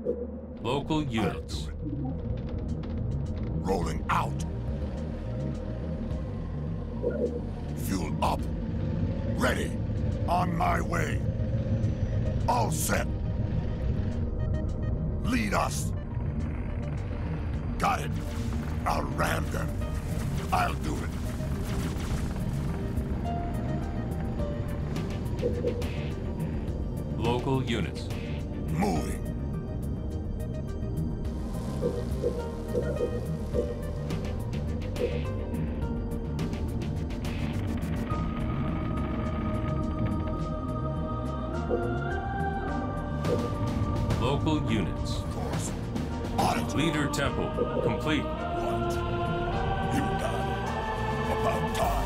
Local units. Rolling out. Fuel up. Ready. On my way. All set. Lead us. Got it. I'll ram them. I'll do it. Local units. Moving. Local units. Of course. On it. Leader temple complete. What? You got it. About time.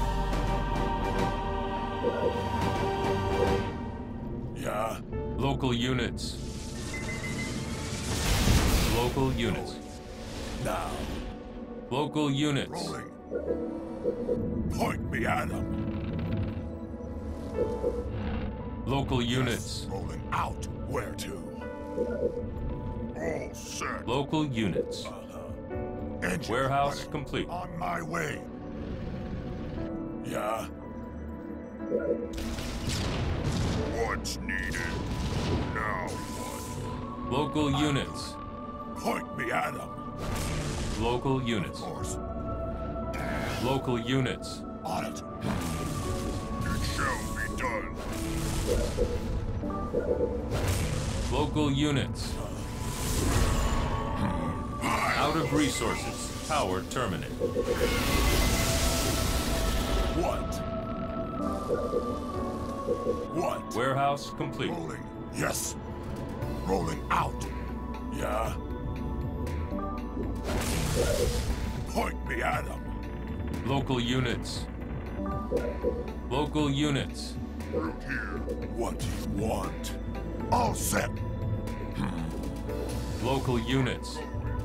Yeah? Local units. Local units. Now. Local units. Rolling. Point me at him. Local units. Rolling out. Where to? All set. Local units. Engine Warehouse running. complete. On my way. Yeah? What's needed? Now what? Local units. Point me at him. Local Of units. course. Local units. On it. It shall be done. Local units. Out of resources. Power terminated. What? What? Warehouse complete. Rolling. Yes. Rolling out. Yeah? Point me at him. Local units. Local units. Out here. What do you want? All set. Local units.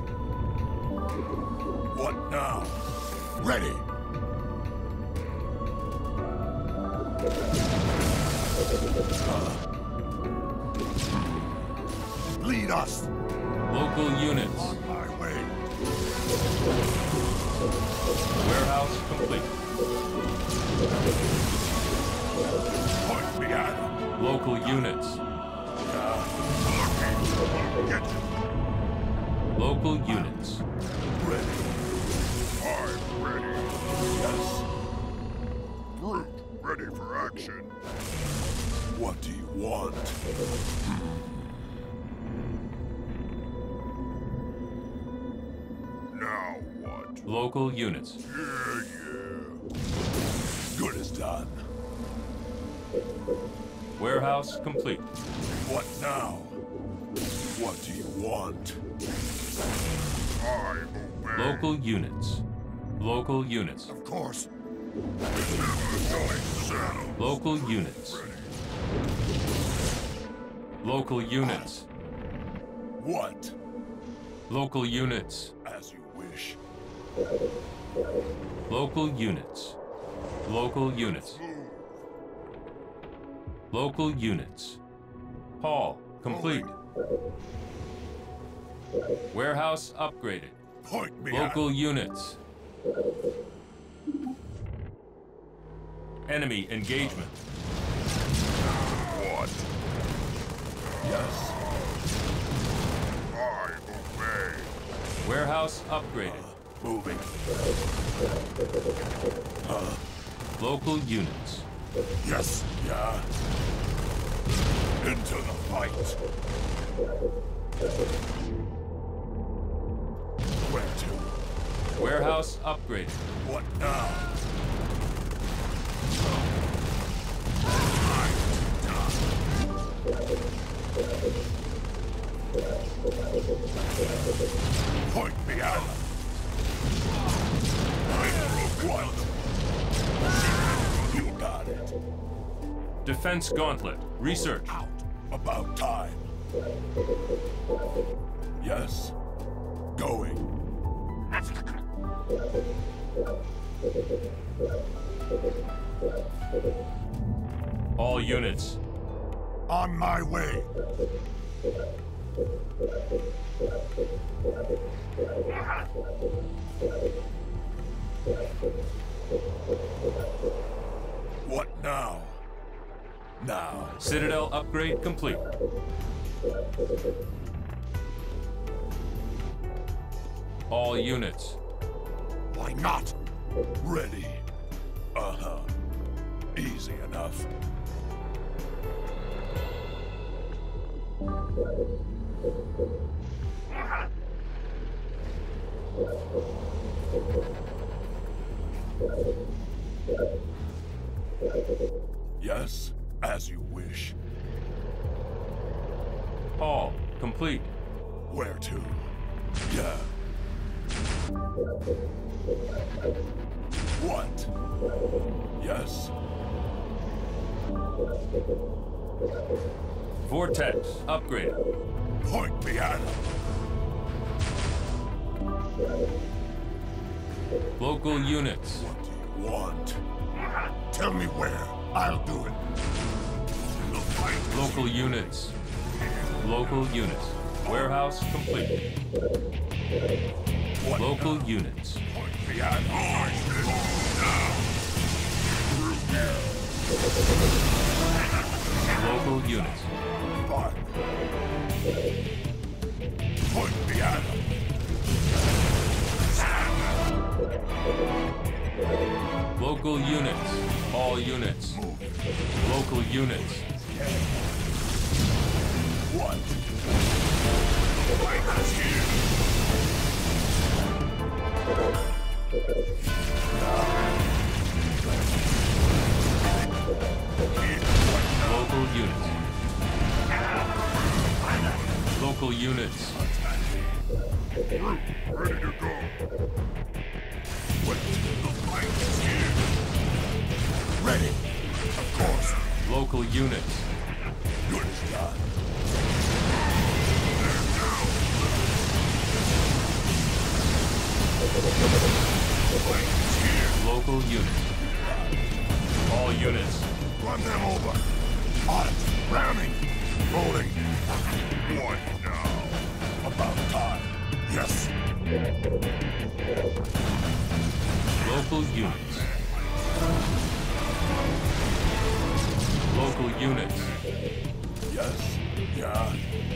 What now? Ready. Lead us. Local units. On my way. Warehouse complete. Point me at him. Local units. Get Local units. ready. I'm ready. Yes. Group ready for action. What do you want? Now what? Local units. Yeah. Good as done. Warehouse complete. What now? What do you want? I obey. Local units. Local units. Of course. Never going settle. Local units. Local units. What? Local units. As you wish. Local units. Local units. Local units. Hall complete. Warehouse upgraded. Point me at Local units. Enemy engagement. what? Yes. I obey. Warehouse upgraded. Moving. Local units. Yes. Yeah. Into the fight. Where to? Warehouse upgraded. What now? Point me out. What? You got it. Defense gauntlet. Research. Out. About time. Yes. Going. All units. On my way. What now? Now. Citadel upgrade complete. All units. Why not? Ready. Uh-huh. Easy enough. Yes, as you wish. All complete. Where to? Yeah. What? Yes. Vortex upgrade. Point me at him. Local units. What do you want? Tell me where. I'll do it. The fight. Local units. Local units. Warehouse complete. What Local now? units. Point me at him. Local units. Fine. Point me at him. Local units. All units. Local units. What? The fight is here. Local units. Local units. Ready to go. Wait, the fight is here. Ready. Of course. Local units. Good shot. Local units. All units. Run them over. On it. Ramming. Rolling. What now? About time. Yes. Local units. Local units. Yes. Yeah.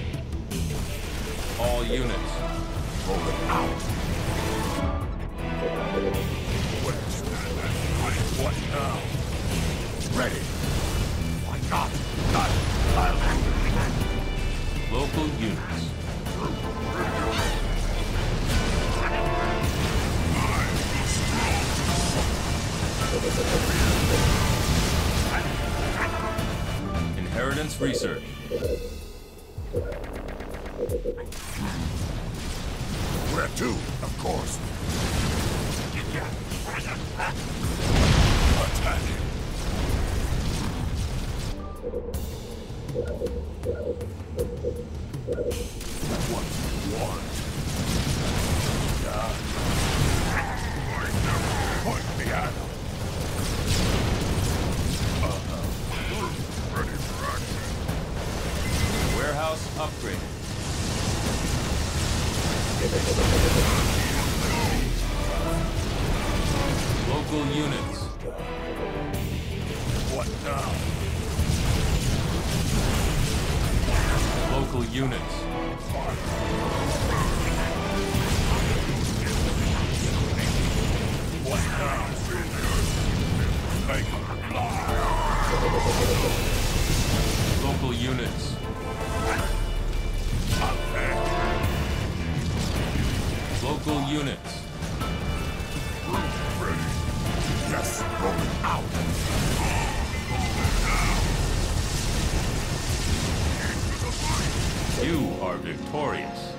All units. Rolling out. Where's that fight? What now? Ready. Why not? Got it. I'll handle it. Local units. Inheritance research. Where to? Of course. Attack him. What do you want? Yeah. Point me at him. Ready for action. Warehouse upgraded. Local units. What now? Local units. What now? Make him fly. Local units. I'm back. Local units. Ready. Yes, rolling out. You are victorious.